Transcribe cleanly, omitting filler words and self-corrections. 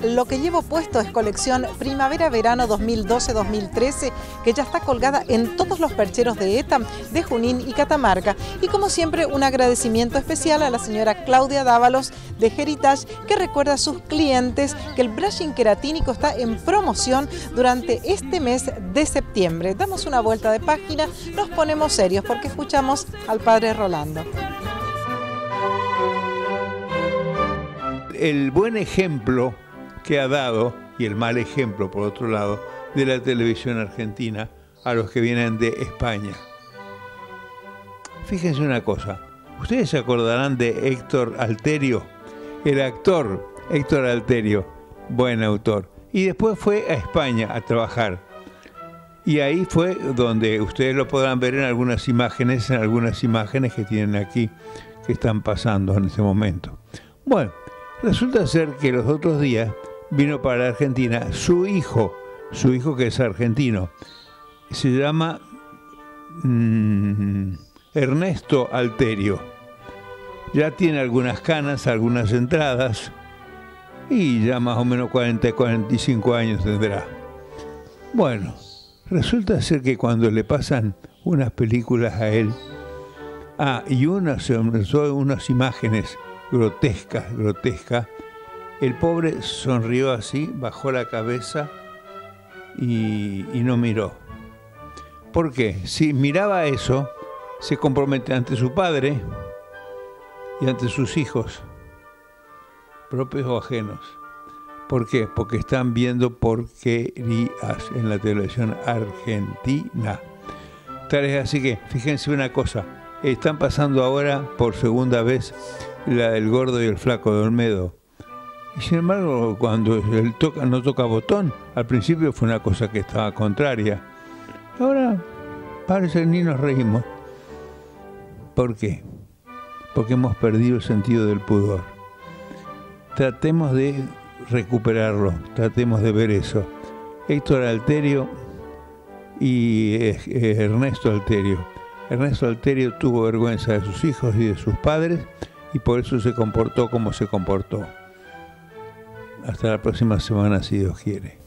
Lo que llevo puesto es colección Primavera-Verano 2012-2013, que ya está colgada en todos los percheros de ETA, de Junín y Catamarca. Y como siempre, un agradecimiento especial a la señora Claudia Dávalos de Heritage, que recuerda a sus clientes que el brushing queratínico está en promoción durante este mes de septiembre. Damos una vuelta de página, nos ponemos serios porque escuchamos al padre Rolando. El buen ejemplo que ha dado, y el mal ejemplo por otro lado, de la televisión argentina a los que vienen de España. Fíjense una cosa, ustedes se acordarán de Héctor Alterio, el actor Héctor Alterio, buen autor, y después fue a España a trabajar. Y ahí fue donde ustedes lo podrán ver en algunas imágenes que tienen aquí, que están pasando en este momento. Bueno, resulta ser que los otros días vino para la Argentina su hijo que es argentino, se llama Ernesto Alterio. Ya tiene algunas canas, algunas entradas y ya más o menos 45 años tendrá. Bueno, resulta ser que cuando le pasan unas películas a él, y unas imágenes grotescas, el pobre sonrió así, bajó la cabeza y no miró. ¿Por qué? Si miraba eso, se compromete ante su padre y ante sus hijos, propios o ajenos. ¿Por qué? Porque están viendo porquerías en la televisión argentina. Tal es así que, fíjense una cosa, están pasando ahora por segunda vez la del gordo y el flaco de Olmedo. Y sin embargo, cuando él no toca botón, al principio fue una cosa que estaba contraria. Ahora parece que ni nos reímos. ¿Por qué? Porque hemos perdido el sentido del pudor. Tratemos de recuperarlo, tratemos de ver eso. Héctor Alterio y Ernesto Alterio. Ernesto Alterio tuvo vergüenza de sus hijos y de sus padres y por eso se comportó como se comportó. Hasta la próxima semana, si Dios quiere.